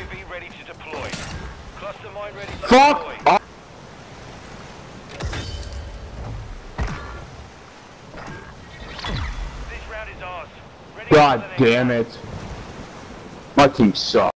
UAV ready to deploy. Cluster mine ready to Fuck! deploy. This round is ours. Ready God for the next damn round. it. My team sucks.